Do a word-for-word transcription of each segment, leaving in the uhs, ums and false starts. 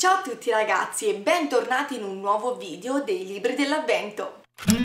Ciao a tutti ragazzi e bentornati in un nuovo video dei libri dell'avvento.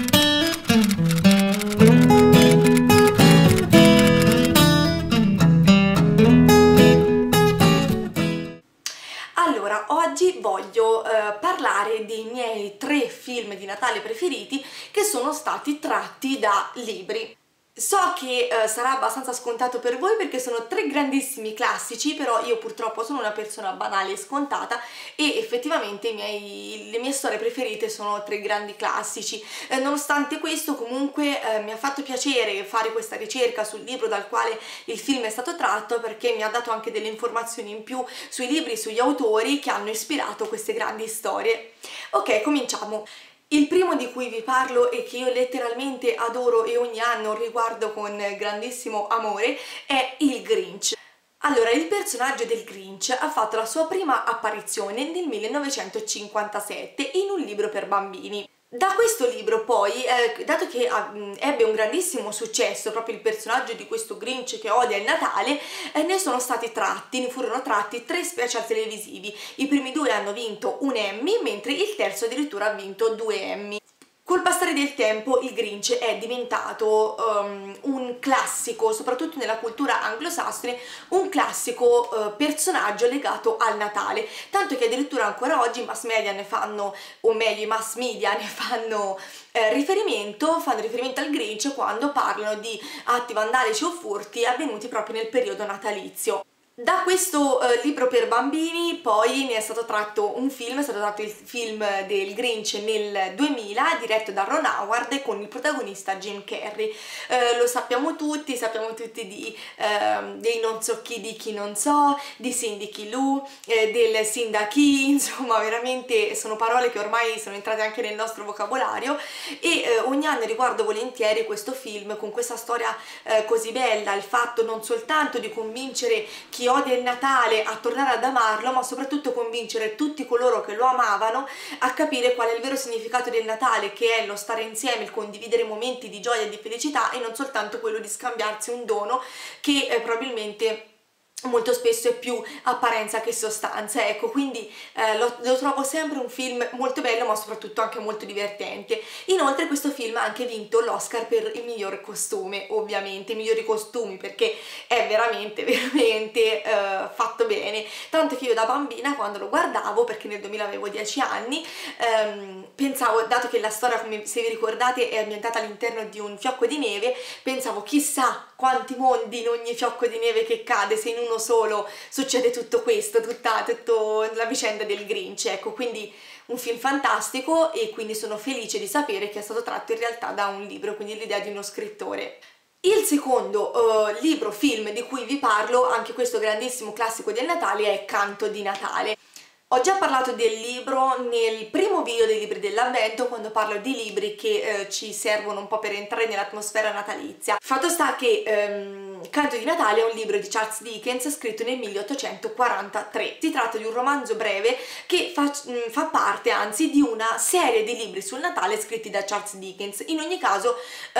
Allora, oggi voglio eh, parlare dei miei tre film di Natale preferiti che sono stati tratti da libri. So che eh, sarà abbastanza scontato per voi perché sono tre grandissimi classici, però io purtroppo sono una persona banale e scontata e effettivamente i miei, le mie storie preferite sono tre grandi classici. Eh, nonostante questo comunque eh, mi ha fatto piacere fare questa ricerca sul libro dal quale il film è stato tratto, perché mi ha dato anche delle informazioni in più sui libri e sugli autori che hanno ispirato queste grandi storie. Ok, cominciamo. Il primo di cui vi parlo e che io letteralmente adoro e ogni anno riguardo con grandissimo amore è il Grinch. Allora, il personaggio del Grinch ha fatto la sua prima apparizione nel millenovecentocinquantasette in un libro per bambini. Da questo libro poi, eh, dato che eh, ebbe un grandissimo successo proprio il personaggio di questo Grinch che odia il Natale, eh, ne sono stati tratti, ne furono tratti tre special televisivi. I primi due hanno vinto un Emmy, mentre il terzo addirittura ha vinto due Emmy. Col passare del tempo il Grinch è diventato um, un classico, soprattutto nella cultura anglosassone, un classico uh, personaggio legato al Natale, tanto che addirittura ancora oggi i mass media ne fanno, o meglio i mass media ne fanno eh, riferimento, fanno riferimento al Grinch quando parlano di atti vandalici o furti avvenuti proprio nel periodo natalizio. Da questo uh, libro per bambini poi ne è stato tratto un film, è stato tratto il film del Grinch nel duemila, diretto da Ron Howard con il protagonista Jim Carrey. Uh, lo sappiamo tutti, sappiamo tutti di, uh, dei non so chi di chi non so, di Sindachi Lou, eh, del Sindachi, insomma veramente sono parole che ormai sono entrate anche nel nostro vocabolario e uh, ogni anno riguardo volentieri questo film con questa storia uh, così bella, il fatto non soltanto di convincere chi odia il Natale a tornare ad amarlo, ma soprattutto convincere tutti coloro che lo amavano a capire qual è il vero significato del Natale, che è lo stare insieme, il condividere momenti di gioia e di felicità e non soltanto quello di scambiarsi un dono che eh, probabilmente molto spesso è più apparenza che sostanza, ecco, quindi eh, lo, lo trovo sempre un film molto bello ma soprattutto anche molto divertente. Inoltre questo film ha anche vinto l'Oscar per il miglior costume, ovviamente, i migliori costumi, perché è veramente veramente eh, fatto bene, tanto che io da bambina quando lo guardavo, perché nel duemila avevo dieci anni, ehm, pensavo, dato che la storia, come se vi ricordate, è ambientata all'interno di un fiocco di neve, pensavo chissà quanti mondi in ogni fiocco di neve che cade, se in uno solo succede tutto questo, tutta, tutta la vicenda del Grinch, ecco, quindi un film fantastico e quindi sono felice di sapere che è stato tratto in realtà da un libro, quindi l'idea di uno scrittore. Il secondo uh, libro, film di cui vi parlo, anche questo grandissimo classico del Natale, è Canto di Natale. Ho già parlato del libro nel primo video dei libri dell'avvento, quando parlo di libri che eh, ci servono un po' per entrare nell'atmosfera natalizia. Fatto sta che ehm, Canto di Natale è un libro di Charles Dickens scritto nel milleottocentoquarantatré. Si tratta di un romanzo breve che fa, mh, fa parte anzi di una serie di libri sul Natale scritti da Charles Dickens. In ogni caso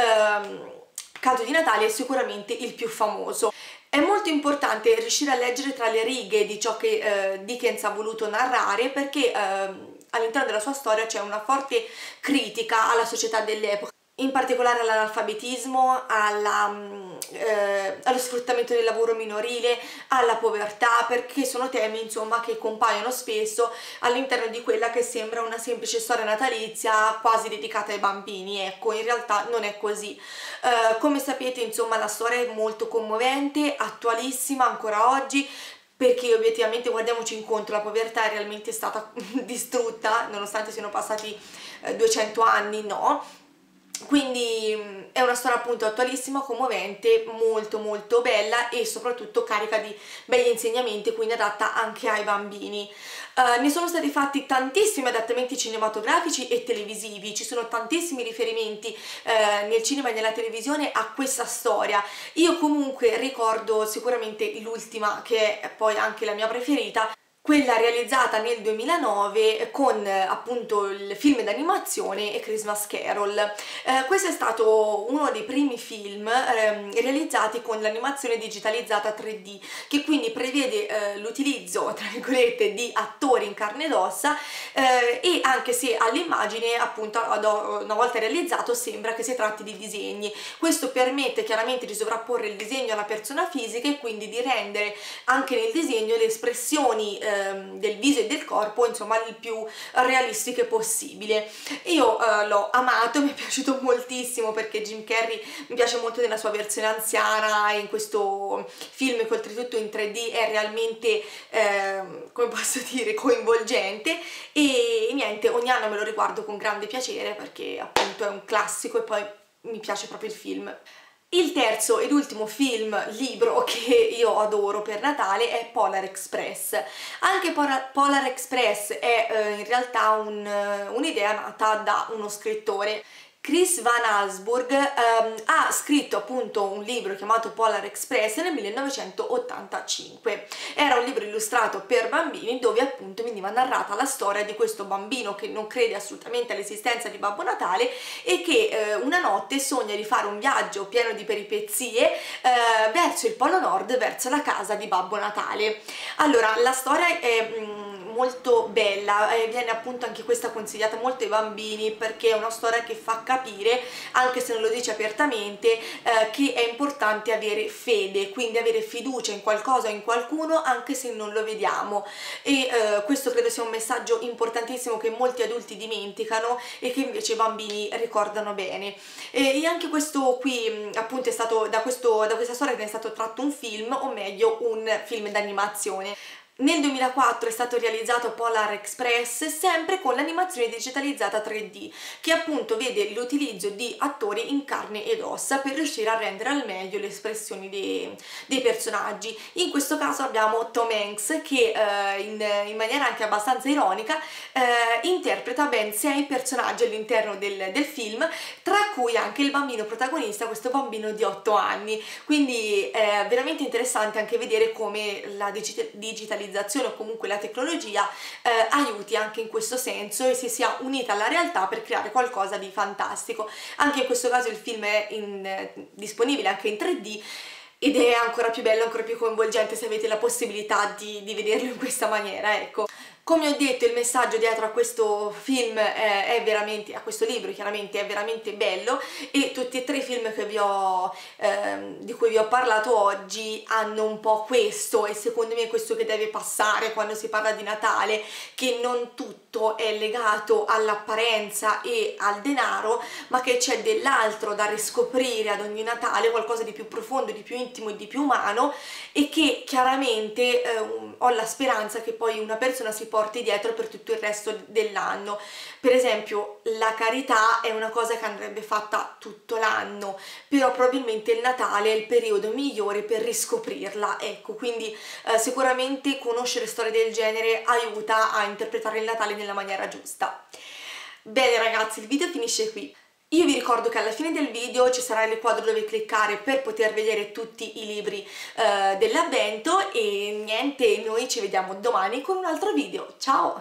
ehm, Canto di Natale è sicuramente il più famoso. È molto importante riuscire a leggere tra le righe di ciò che eh, Dickens ha voluto narrare, perché eh, all'interno della sua storia c'è una forte critica alla società dell'epoca, in particolare all'analfabetismo, alla, eh, allo sfruttamento del lavoro minorile, alla povertà, perché sono temi insomma che compaiono spesso all'interno di quella che sembra una semplice storia natalizia quasi dedicata ai bambini. Ecco, in realtà non è così. Eh, come sapete insomma la storia è molto commovente, attualissima ancora oggi, perché obiettivamente, guardiamoci incontro, la povertà è realmente stata distrutta nonostante siano passati eh, duecento anni, no? Quindi è una storia appunto attualissima, commovente, molto molto bella e soprattutto carica di begli insegnamenti, quindi adatta anche ai bambini. Uh, ne sono stati fatti tantissimi adattamenti cinematografici e televisivi, ci sono tantissimi riferimenti uh, nel cinema e nella televisione a questa storia. Io comunque ricordo sicuramente l'ultima, che è poi anche la mia preferita, quella realizzata nel duemilanove con appunto il film d'animazione Christmas Carol. Eh, questo è stato uno dei primi film eh, realizzati con l'animazione digitalizzata tre D, che quindi prevede eh, l'utilizzo, tra virgolette, di attori in carne ed ossa, eh, e anche se all'immagine, appunto, una volta realizzato, sembra che si tratti di disegni. Questo permette chiaramente di sovrapporre il disegno alla persona fisica e quindi di rendere anche nel disegno le espressioni eh, del viso e del corpo, insomma, il più realistiche possibile. Io eh, l'ho amato, mi è piaciuto moltissimo perché Jim Carrey mi piace molto nella sua versione anziana, e in questo film che oltretutto in tre D è realmente eh, come posso dire, coinvolgente, e niente, ogni anno me lo riguardo con grande piacere perché appunto è un classico e poi mi piace proprio il film. Il terzo ed ultimo film libro che io adoro per Natale è Polar Express. Anche Polar Express è eh, in realtà un'idea nata da uno scrittore. Chris Van Allsburg ehm, ha scritto appunto un libro chiamato Polar Express nel millenovecentottantacinque. Era un libro illustrato per bambini dove appunto veniva narrata la storia di questo bambino che non crede assolutamente all'esistenza di Babbo Natale e che eh, una notte sogna di fare un viaggio pieno di peripezie eh, verso il Polo Nord, verso la casa di Babbo Natale. Allora, la storia è mm, molto bella e viene appunto anche questa consigliata molto ai bambini perché è una storia che fa capire, anche se non lo dice apertamente, eh, che è importante avere fede, quindi avere fiducia in qualcosa o in qualcuno anche se non lo vediamo, e eh, questo credo sia un messaggio importantissimo che molti adulti dimenticano e che invece i bambini ricordano bene. E anche questo qui appunto è stato da, questo, da questa storia ne è stato tratto un film, o meglio un film d'animazione. Nel duemilaquattro è stato realizzato Polar Express, sempre con l'animazione digitalizzata tre D, che appunto vede l'utilizzo di attori in carne ed ossa per riuscire a rendere al meglio le espressioni dei, dei personaggi. In questo caso abbiamo Tom Hanks che eh, in, in maniera anche abbastanza ironica eh, interpreta ben sei personaggi all'interno del, del film, tra cui anche il bambino protagonista, questo bambino di otto anni. Quindi è veramente interessante anche vedere come la digitalizzazione o comunque la tecnologia eh, aiuti anche in questo senso e si sia unita alla realtà per creare qualcosa di fantastico. Anche in questo caso il film è in, eh, disponibile anche in tre D ed è ancora più bello, ancora più coinvolgente se avete la possibilità di, di vederlo in questa maniera, ecco. Come ho detto, il messaggio dietro a questo film eh, è veramente, a questo libro chiaramente, è veramente bello, e tutti e tre i film che vi ho, ehm, di cui vi ho parlato oggi hanno un po' questo, e secondo me è questo che deve passare quando si parla di Natale, che non tutto è legato all'apparenza e al denaro, ma che c'è dell'altro da riscoprire ad ogni Natale, qualcosa di più profondo, di più intimo e di più umano, e che chiaramente eh, ho la speranza che poi una persona si porti dietro per tutto il resto dell'anno. Per esempio, la carità è una cosa che andrebbe fatta tutto l'anno, però probabilmente il Natale è il periodo migliore per riscoprirla, ecco. Quindi eh, sicuramente conoscere storie del genere aiuta a interpretare il Natale nella maniera giusta. Bene ragazzi, il video finisce qui. Io vi ricordo che alla fine del video ci sarà il quadro dove cliccare per poter vedere tutti i libri eh, dell'avvento, e niente, noi ci vediamo domani con un altro video. Ciao!